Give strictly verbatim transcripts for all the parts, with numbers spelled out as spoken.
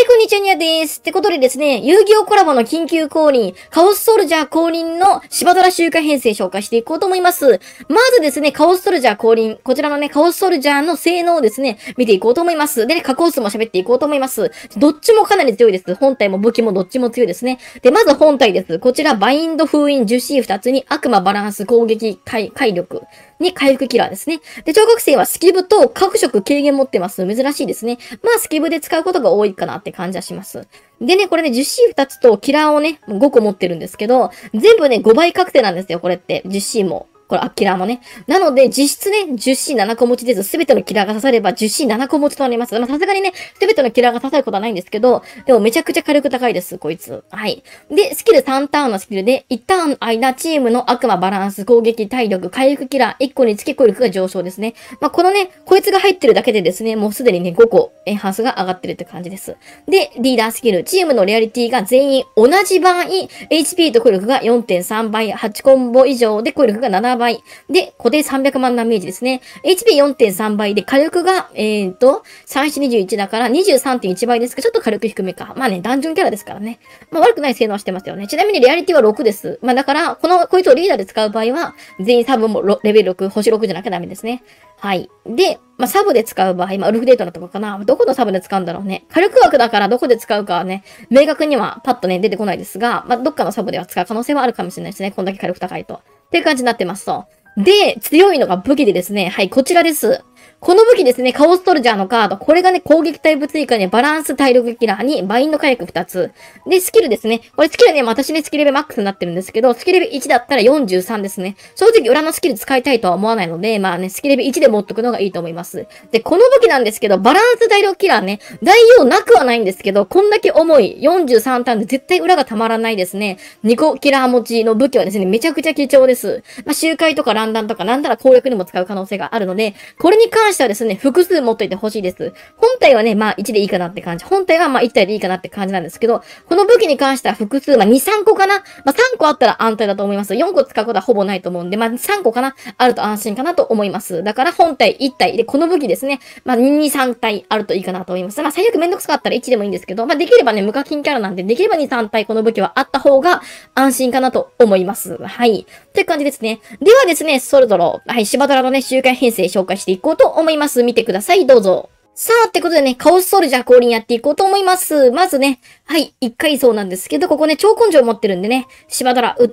こんにちは、にゃです。ってことでですね、遊戯王コラボの緊急降臨、カオスソルジャー降臨の芝ドラ周回編成紹介していこうと思います。まずですね、カオスソルジャー降臨、こちらのね、カオスソルジャーの性能をですね、見ていこうと思います。でね、加工数も喋っていこうと思います。どっちもかなり強いです。本体も武器もどっちも強いですね。で、まず本体です。こちら、バインド封印 じゅうシーふた つに悪魔バランス攻撃回回力。に回復キラーですね。で、超覚醒はスキブと各色軽減持ってます。珍しいですね。まあ、スキブで使うことが多いかなって感じはします。でね、これね、じゅうシーふた つとキラーをね、ごこ持ってるんですけど、全部ね、ごばい確定なんですよ、これって。じゅうシー も。これ、あ、キラーもね。なので、実質ね、じゅうシーなな 個持ちです。すべてのキラーが刺されば、じゅうシーなな 個持ちとなります。まあ、さすがにね、すべてのキラーが刺さることはないんですけど、でもめちゃくちゃ火力高いです、こいつ。はい。で、スキルさんターンのスキルで、いちターンの間、チームの悪魔バランス、攻撃、体力、回復キラー、いっこにつき攻力が上昇ですね。まあ、このね、こいつが入ってるだけでですね、もうすでにね、ごこ、エンハンスが上がってるって感じです。で、リーダースキル、チームのレアリティが全員同じ場合、エイチピー と攻力が よんてんさん 倍、はちコンボ以上で攻力がななばい。で、固定さんびゃくまんダメージですね。エイチピーよんてんさん 倍で火力が、えーと、さんいちにじゅういちだから にじゅうさんてんいち 倍ですが、ちょっと火力低めか。まあね、ダンジョンキャラですからね。まあ悪くない性能はしてますよね。ちなみにレアリティはろくです。まあだから、この、こいつをリーダーで使う場合は、全員サブもレベルろく、星ろくじゃなきゃダメですね。はい。で、まあサブで使う場合、まあウルフデートのとこかな。どこのサブで使うんだろうね。火力枠だからどこで使うかはね、明確にはパッとね、出てこないですが、まあどっかのサブでは使う可能性はあるかもしれないですね。こんだけ火力高いと。っていう感じになってますと。で、強いのが武器でですね、はい、こちらです。この武器ですね、カオストルジャーのカード。これがね、攻撃タイプ追加にバランス体力キラーにバインド回復ふたつ。で、スキルですね。これスキルね、私ね、スキルレベルマックスになってるんですけど、スキルレベルいちだったらよんじゅうさんですね。正直裏のスキル使いたいとは思わないので、まあね、スキルレベルいちで持っとくのがいいと思います。で、この武器なんですけど、バランス体力キラーね、代用なくはないんですけど、こんだけ重いよんじゅうさんターンで絶対裏がたまらないですね。にこキラー持ちの武器はですね、めちゃくちゃ貴重です。まあ、周回とかランダンとか、なんなら攻略にも使う可能性があるので、これに関してはですね、複数持っといてほしいです。本体はね、まあいちでいいかなって感じ。本体はまあいち体でいいかなって感じなんですけど、この武器に関しては複数、まあに、さんこかな。まあさんこあったら安泰だと思います。よんこ使うことはほぼないと思うんで、まあさんこかな。あると安心かなと思います。だから本体いち体で、この武器ですね。まあに、さん体あるといいかなと思います。まあ最悪めんどくさかったらいちでもいいんですけど、まあできればね、無課金キャラなんで、できればに、さん体この武器はあった方が安心かなと思います。はい。という感じですね。ではですね、そろそろ、はい、芝ドラのね、周回編成紹介していこうと思います。見てください。どうぞ。さあ、ってことでね、カオスソルジャー降臨やっていこうと思います。まずね、はい、一回層なんですけど、ここね、超根性持ってるんでね、芝ドラ打って、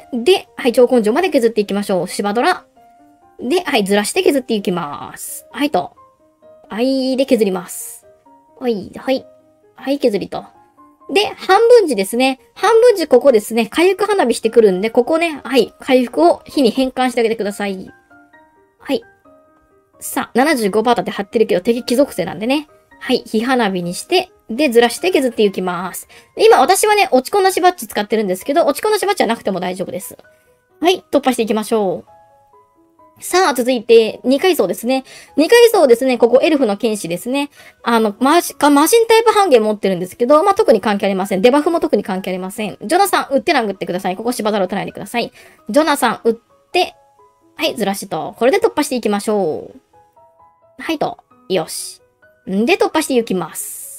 で、はい、超根性まで削っていきましょう。芝ドラ。で、はい、ずらして削っていきます。はいと。はい、で削ります。はい、はい。はい、削りと。で、半分時ですね。半分時ここですね。回復花火してくるんで、ここね、はい、回復を火に変換してあげてください。はい。さあ、ななじゅうごパーセント で貼ってるけど敵貴族性なんでね。はい、火花火にして、で、ずらして削っていきます。今、私はね、落ちこなしバッジ使ってるんですけど、落ちこなしバッジはなくても大丈夫です。はい、突破していきましょう。さあ、続いて、にかい層ですね。にかい層ですね、ここエルフの剣士ですね。あの、マシ、マシンタイプ半減持ってるんですけど、まあ、特に関係ありません。デバフも特に関係ありません。ジョナサン、撃って殴ってください。ここ芝ドラ打たないでください。ジョナサン、撃って、はい、ずらしと、これで突破していきましょう。はいと。よし。んで、突破していきます。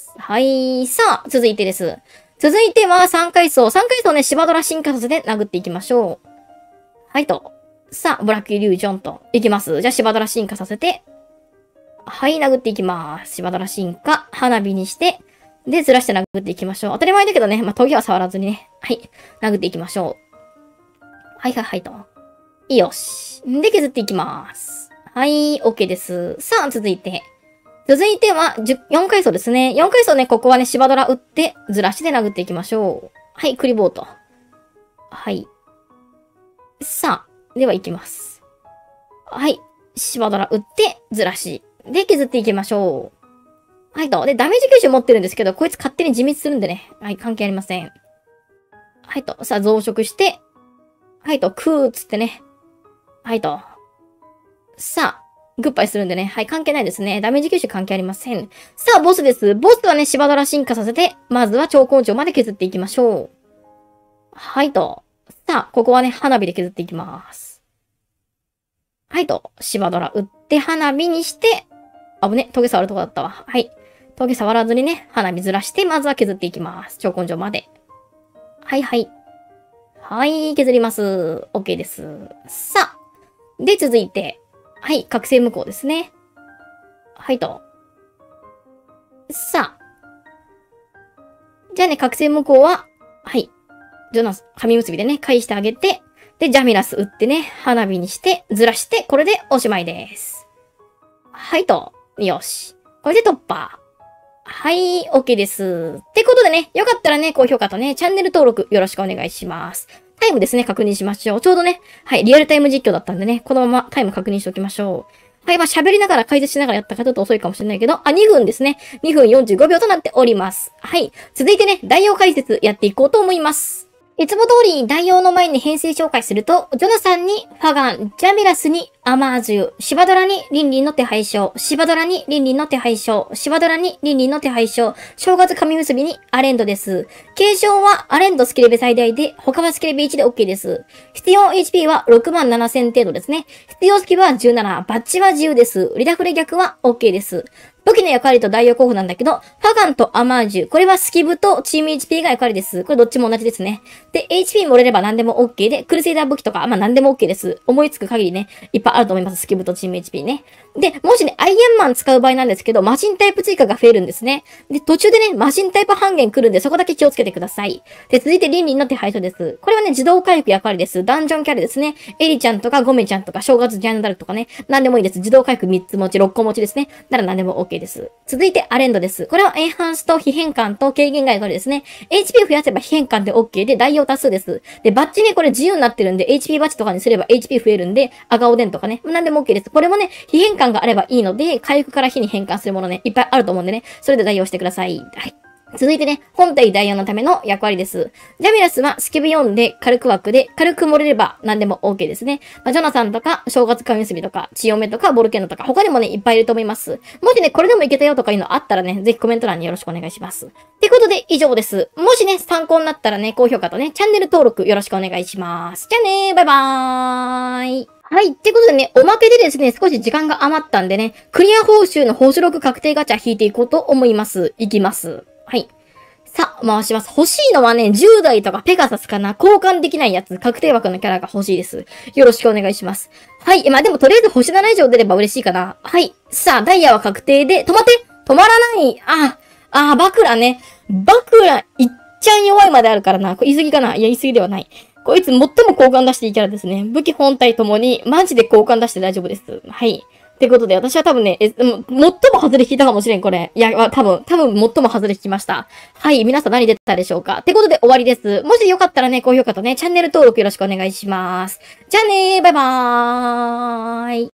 はい。さあ、続いてです。続いてはさんかい層。さんかい層ね、芝ドラ進化させて殴っていきましょう。はいと。さあ、ブラックイリュージョンと。いきます。じゃあ、芝ドラ進化させて。はい、殴っていきます。芝ドラ進化。花火にして。で、ずらして殴っていきましょう。当たり前だけどね、まあ、トゲは触らずにね。はい。殴っていきましょう。はいはいはいと。よし。で、削っていきます。はい、OK です。さあ、続いて。続いては、よんかい層ですね。よんかい層ね、ここはね、芝ドラ打って、ずらして殴っていきましょう。はい、クリボート。はい。さあ、では行きます。はい、芝ドラ打って、ずらし。で、削っていきましょう。はいと。で、ダメージ吸収持ってるんですけど、こいつ勝手に自滅するんでね。はい、関係ありません。はいと。さあ、増殖して。はいと、クーっつってね。はいと。さあ、グッバイするんでね。はい、関係ないですね。ダメージ吸収関係ありません。さあ、ボスです。ボスはね、芝ドラ進化させて、まずは超根性まで削っていきましょう。はいと。さあ、ここはね、花火で削っていきます。はいと。芝ドラ打って花火にして、あぶね、トゲ触るとこだったわ。はい。 峠触らずにね、花火ずらして、まずは削っていきます。超根性まで。はいはい。はい、削ります。OK です。さあ。で、続いて。はい、覚醒無効ですね。はいと。さあ。じゃあね、覚醒無効は、はい。ジョナス、紙結びでね、返してあげて、で、ジャミラス打ってね、花火にして、ずらして、これでおしまいです。はいと。よし。これで突破。はい、OK です。ってことでね、よかったらね、高評価とね、チャンネル登録よろしくお願いします。タイムですね、確認しましょう。ちょうどね、はい、リアルタイム実況だったんでね、このままタイム確認しておきましょう。はい、まあ喋りながら解説しながらやったかちょっと遅いかもしれないけど、あ、にふんですね。にふんよんじゅうごびょうとなっております。はい。続いてね、代用解説やっていこうと思います。いつも通り代用の前に編成紹介すると、ジョナサンにファガン、ジャミラスにアマージュ、シバドラにリンリンの手配書、シバドラにリンリンの手配書、シバドラにリンリンの手配書、正月紙結びにアレンドです。継承はアレンドスキレベ最大で、他はスキレベいちで OK です。必要 エイチピー はろくまんななせん程度ですね。必要スキルはじゅうなな、バッチは自由です。リダフレ逆は OK です。武器の役割と代用候補なんだけど、ファガンとアマージュ。これはスキブとチーム エイチピー が役割です。これどっちも同じですね。で、エイチピー 盛れれば何でも OK で、クルセイダー武器とか、まあ何でも OK です。思いつく限りね、いっぱいあると思います。スキブとチーム エイチピー ね。で、もしね、アイアンマン使う場合なんですけど、マシンタイプ追加が増えるんですね。で、途中でね、マシンタイプ半減来るんで、そこだけ気をつけてください。で、続いてリンリンの手配書です。これはね、自動回復役割です。ダンジョンキャラですね。エリちゃんとかゴメちゃんとか、正月ジャンダルとかね、何でもいいです。自動回復みっつ持ち、ろっこ持ちですね。なら何でも OK です。続いて、アレンドです。これはエンハンスと非変換と軽減が役割ですね。エイチピー 増やせば非変換で OK で、代用多数です。で、バッチね、これ自由になってるんで、エイチピー バッチとかにすれば エイチピー 増えるんで、赤おでんとかね、何でも OK です。これもね、非変換があればいいので、回復から火に変換するものね、いっぱいあると思うんでね、それで代用してください。はい。続いてね、本体代用のための役割です。ジャミラスはスケブよんで軽く枠で、軽く漏れれば何でも OK ですね。まあ、ジョナサンとか、正月神結びとか、千代目とか、ボルケーノとか、他にもね、いっぱいいると思います。もしね、これでもいけたよとかいうのあったらね、ぜひコメント欄によろしくお願いします。ってことで、以上です。もしね、参考になったらね、高評価とね、チャンネル登録よろしくお願いします。じゃあねー、バイバーイ。はい。ってことでね、おまけでですね、少し時間が余ったんでね、クリア報酬の報酬録確定ガチャ引いていこうと思います。いきます。はい。さあ、回します。欲しいのはね、じゅうだいとかペガサスかな。交換できないやつ、確定枠のキャラが欲しいです。よろしくお願いします。はい。まあ、でもとりあえず星なな以上出れば嬉しいかな。はい。さあ、ダイヤは確定で、止まって止まらないああ、あバクラね。バクラ、いっちゃん弱いまであるからな。これ言い過ぎかないや、言い過ぎではない。こいつ最も交換出していいキャラですね。武器本体ともに、マジで交換出して大丈夫です。はい。ってことで、私は多分ね、え、最も外れ引いたかもしれん、これ。いや、多分、多分、最も外れ引きました。はい、皆さん何出たでしょうかってことで終わりです。もしよかったらね、高評価とね、チャンネル登録よろしくお願いします。じゃあねー、バイバーイ。